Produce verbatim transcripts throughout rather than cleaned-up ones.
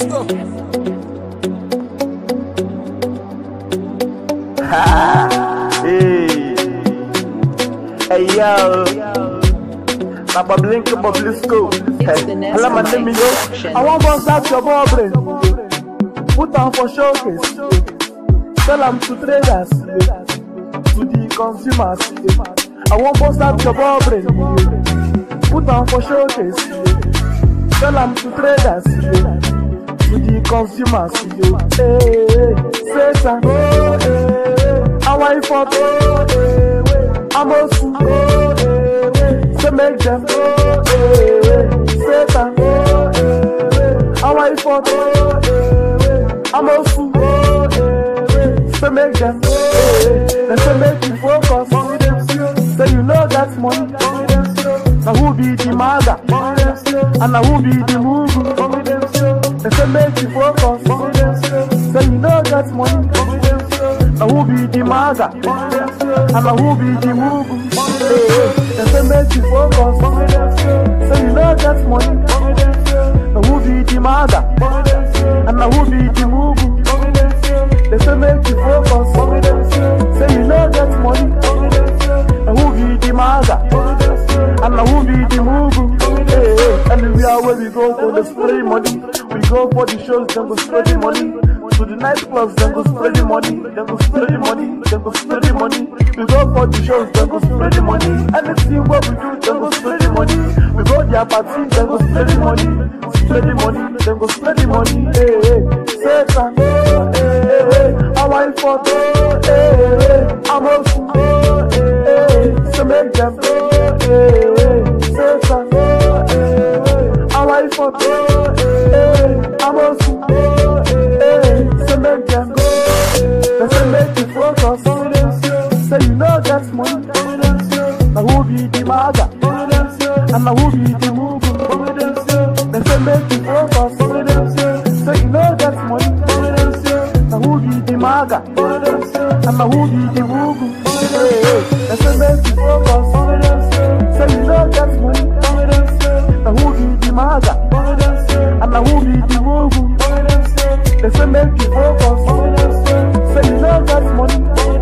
Let's go. Hey, hey yo, my bubbling bubblisco. Hello, my name is yo. I want to start your bubble. Put on for showcase. Sell them to traders, to the consumers. I want to start your bubble. Put on for showcase. Sell them to traders, to the consumers. Hey, Satan, oh, hey, I want for oh, hey, I'm also oh, hey, so make them oh, hey, Satan, oh, hey, I want for oh, hey, I'm also oh, hey, so make them oh, hey, then so make you focus. So you know that's money. Now who be the maga? And now who be the mugu? They say make you focus. So you know that's money. Now who be the maga? And now who be the mugu? They say make you focus. So you know that's money. Now who be the maga? And now who be the mugu? They say make you focus. So you know that's money. Now who be the maga? And now who be the mugu? Hey, hey. Anywhere where we go for the spray money, we go for the shows, then go spray the money. To the nightclubs, then go spray the money, then go spray the money, then go spray the money. We go for the shows, then go spray the money. Anything what we do, then go spray the money. We go their party, then go spray the money, spray the money, then go spray the money. Hey, hey, Satan, oh, hey, hey, hey. I want for oh, hey, hey, I'm also oh, hey, hey. So make them oh, hey, hey, Satan, oh, hey, hey. I want for oh, hey, hey. I'm also oh, hey, hey. So make them go. They say make you focus. Say you know that's money. Now who be the maga? And now who be the mugu? They say make you focus. Say you know that's money. Now who be the maga? And now who be the mugu? They say make you focus. Say you know that's money. Now who be the maga? And now who be the mugu? They say make you focus. Say you know that's money.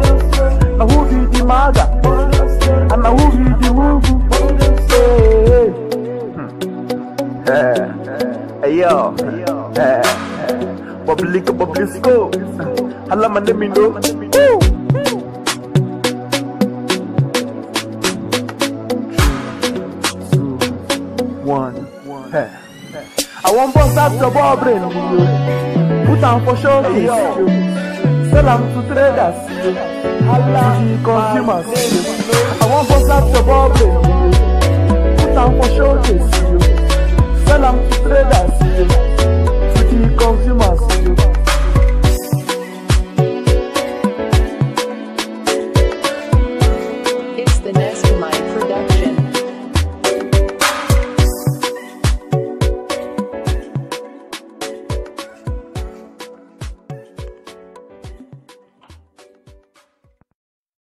Now who be the maga? And now who be the mugu? Hey, hey, hey yo, hey, Public Publisco. Hello, my name is no. One, hey. I want to start your ball brain. Put on for show. Sell them to traders, to the consumers. I want to start your ball brain. Put on for showcase. Sell them to traders.